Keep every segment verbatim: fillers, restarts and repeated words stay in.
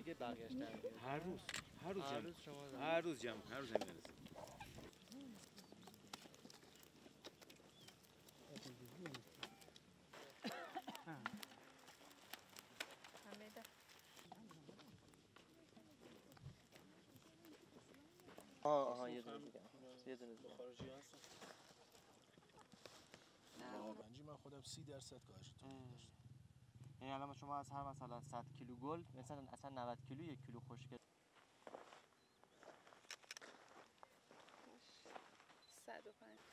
دیگه بقیه‌اش در میاد. هر روز هر روز هر جمع روز شما هر روز جمع هر روز همین میرسه. آه آها یه دونه دیگه یه دونه دیگه خارجی هستن. پنجی من خودم سی درصد کاهش تولید داشتم. یعنی الان شما از هر مثلا صد کیلو گل مثلا اصلا نود کیلو یک کیلو خشک صد و پنج.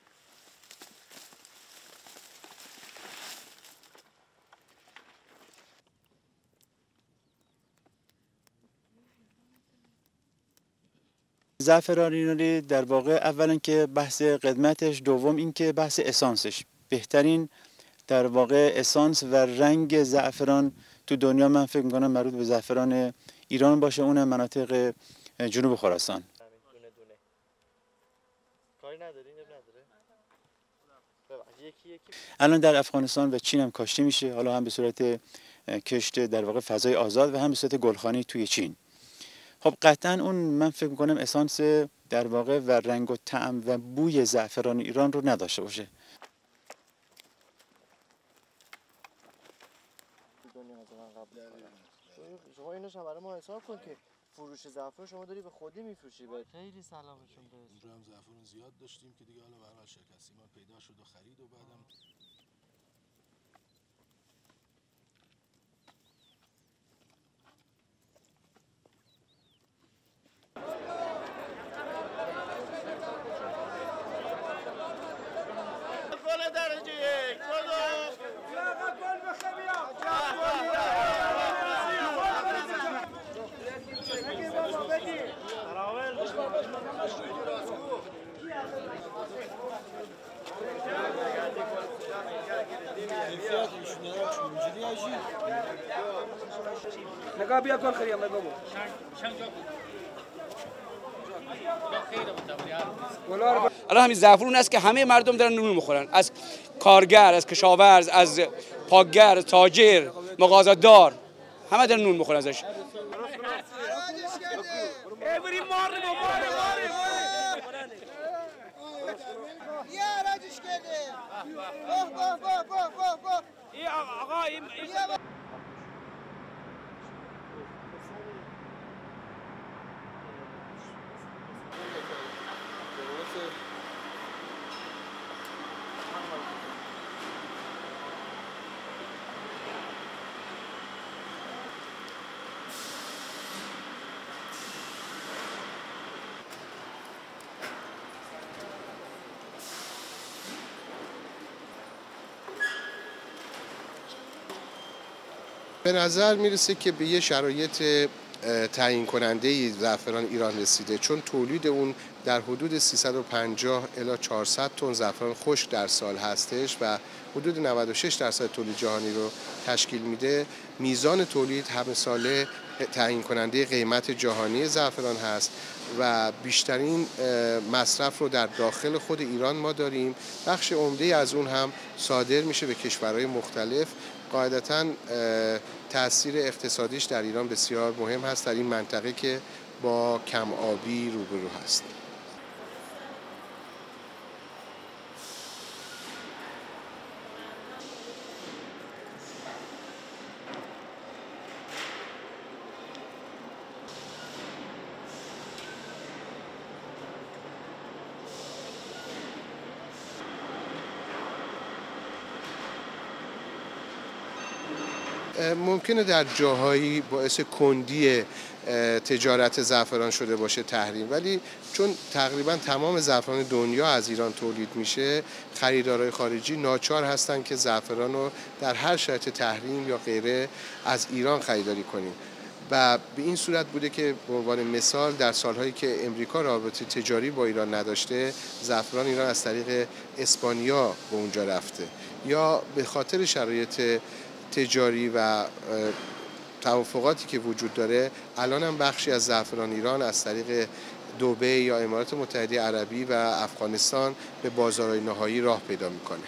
زعفران ایرانی در واقع اولا که بحث قدمتش، دوم این که بحث اسانسش. بهترین در واقع اسانس و رنگ زعفران تو دنیا من فکر می‌کنم مربوط به زعفران ایران باشه، اونم مناطق جنوب خراسان. دونه دونه کاری نداری نداره یکی یکی الان در افغانستان و چین هم کاشته میشه، حالا هم به صورت کشت در واقع فضای آزاد و هم به صورت گلخانی توی چین. خب قطعا اون من فکر می‌کنم اسانس در واقع و رنگ و طعم و بوی زعفران ایران رو نداشته باشه. شما اینو هم برای ما حساب کن که فروش زعفران شما داری به خودی میفروشی. خیلی سلامشون برسه. اونجا هم زعفران زیاد داشتیم که دیگه حالا به هر حال شکستی ما پیدا شد و خرید و بعدم نگاه بیا کن خریم بگو الان همین زعفرون است که همه مردم دارن نون میخورن، از کارگر، از کشاورز، از پاکگر، تاجر، مغازه‌دار، همه دارن نون میخورن ازش. به نظر میرسه که به یه شرایط تعیین کننده زعفران ایران رسیده، چون تولید اون در حدود سیصد و پنجاه الی چهارصد تن زعفران خشک در سال هستش و حدود نود و شش درصد تولید جهانی رو تشکیل میده. میزان تولید همه ساله تعیین کننده قیمت جهانی زعفران هست و بیشترین مصرف رو در داخل خود ایران ما داریم. بخش عمده از اون هم صادر میشه به کشورهای مختلف. قاعدتاً تأثیر اقتصادیش در ایران بسیار مهم هست در این منطقه که با کم آبی روبرو هست. ممکنه در جاهایی باعث کندی تجارت زعفران شده باشه تحریم، ولی چون تقریبا تمام زعفران دنیا از ایران تولید میشه، خریدارای خارجی ناچار هستن که زعفران رو در هر شرایط تحریم یا غیره از ایران خریداری کنیم و به این صورت بوده که به عنوان مثال در سالهایی که امریکا رابطه تجاری با ایران نداشته، زعفران ایران از طریق اسپانیا به اونجا رفته، یا به خاطر شرایط تجاری و توافقاتی که وجود داره الان هم بخشی از زعفران ایران از طریق دبی یا امارات متحده عربی و افغانستان به بازارهای نهایی راه پیدا میکنه.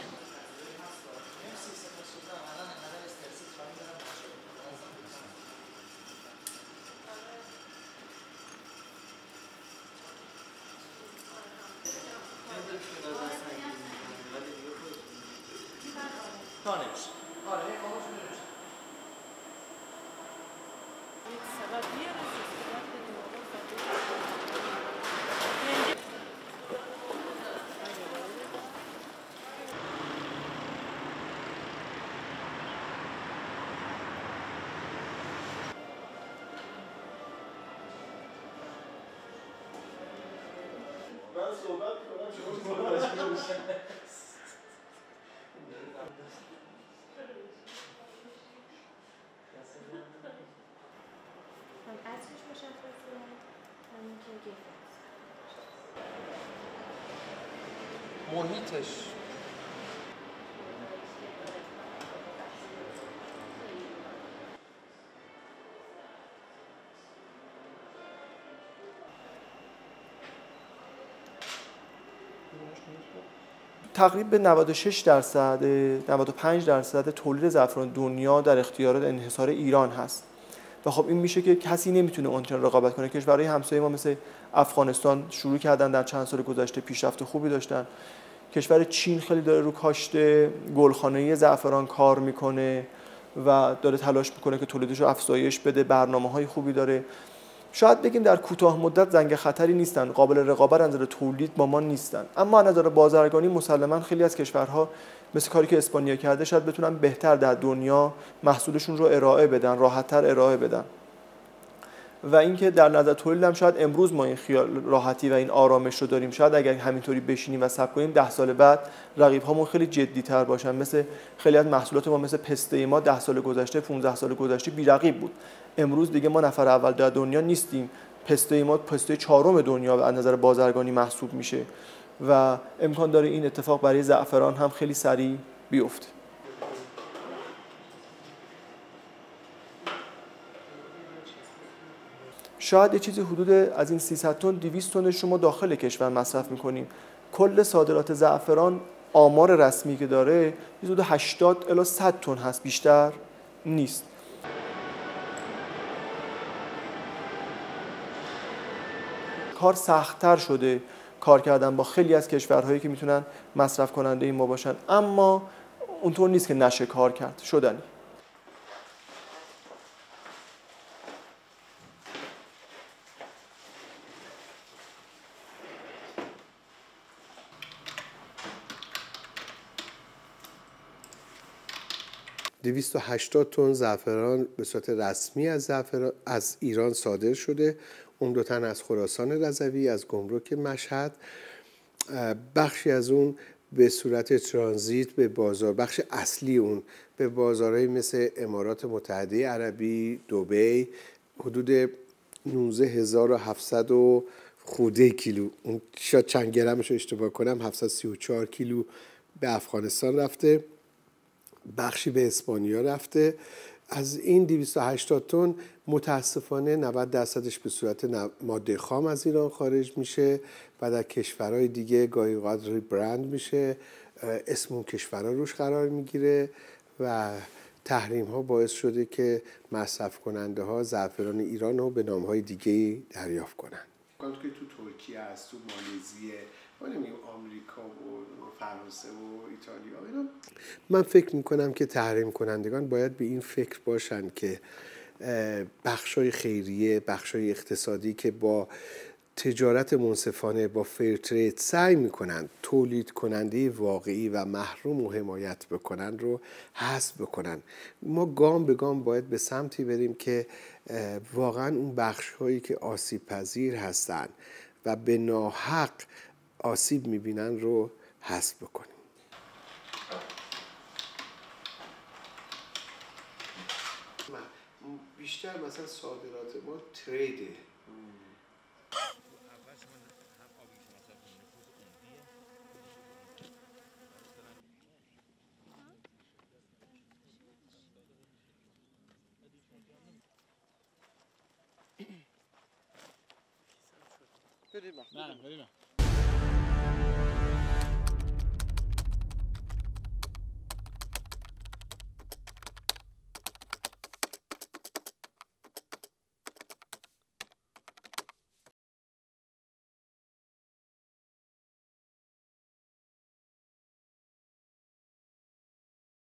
اصلش مشخصه همین که گفت محیطش تقریبا نود و شش درصد نود و پنج درصد تولید زعفران دنیا در اختیار انحصار ایران هست و خب این میشه که کسی نمیتونه اونچنان رقابت کنه. کشورهای همسایه ما مثل افغانستان شروع کردن، در چند سال گذشته پیشرفت خوبی داشتن. کشور چین خیلی داره رو کاشت گلخانه‌ای زعفران کار میکنه و داره تلاش میکنه که تولیدش رو افزایش بده، برنامه‌های خوبی داره. شاید بگیم در کوتاه مدت زنگ خطری نیستن، قابل رقابت از نظر تولید با ما نیستن، اما از نظر بازرگانی مسلماً خیلی از کشورها مثل کاری که اسپانیا کرده شاید بتونن بهتر در دنیا محصولشون رو ارائه بدن، راحت‌تر ارائه بدن. و اینکه در نظر تولید هم شاید امروز ما این خیال راحتی و این آرامش رو داریم، شاید اگر همینطوری بشینیم و صبر کنیم ده سال بعد رقیب‌هامون خیلی جدی‌تر باشن. مثل خیلی از محصولات ما مثل پسته ما ده سال گذشته پانزده سال گذشته بی‌رقیب بود. امروز دیگه ما نفر اول در دنیا نیستیم. پسته ما پسته چهارم دنیا از نظر بازرگانی محسوب میشه و امکان داره این اتفاق برای زعفران هم خیلی سریع بیفته. شاید یه چیزی حدود از این سیصد تن دویست تن شما داخل کشور مصرف میکنیم. کل صادرات زعفران آمار رسمی که داره حدود هشتاد الی صد تن هست، بیشتر نیست. کار سخت‌تر شده کار کردن با خیلی از کشورهایی که میتونن مصرف کننده ما باشن، اما اونطور نیست که نشه کار کرد، شدنی. دویست و هشتاد تن زعفران به صورت رسمی از زعفران از ایران صادر شده، عمدتاً از خراسان رضوی، از گمرک مشهد. بخشی از اون به صورت ترانزیت به بازار، بخش اصلی اون به بازارهای مثل امارات متحده عربی، دبی، حدود نوزده هزار و هفتصد و خورده کیلو، اون شاید چند گرمش رو اشتباه کنم، هفتصد و سی و چهار کیلو به افغانستان رفته، بخشی به اسپانیا رفته. از این دویست و هشتاد تن متاسفانه نود درصدش به صورت ماده خام از ایران خارج میشه و در کشورهای دیگه گاهی اوقات ریبرند میشه، اسم اون کشورها روش قرار میگیره و تحریم ها باعث شده که مصرف کننده ها زعفران ایران رو به نام های دیگه دریافت کنن. کانت که تو ترکیه است، تو مالزیه، ما نمیگیم آمریکا و فرانسه و ایتالیا اینا. من فکر میکنم که تحریم کنندگان باید به این فکر باشن که بخشای خیریه، بخشای اقتصادی که با تجارت منصفانه، با فیر ترید سعی میکنن تولید کننده واقعی و محروم و حمایت بکنن رو حذف بکنن. ما گام به گام باید به سمتی بریم که واقعا اون بخش‌هایی که آسیب پذیر هستن و به ناحق آسیب میبینن رو حذف بکنیم. بیشتر مثلا صادرات ما تریده. بریم. نه بریم.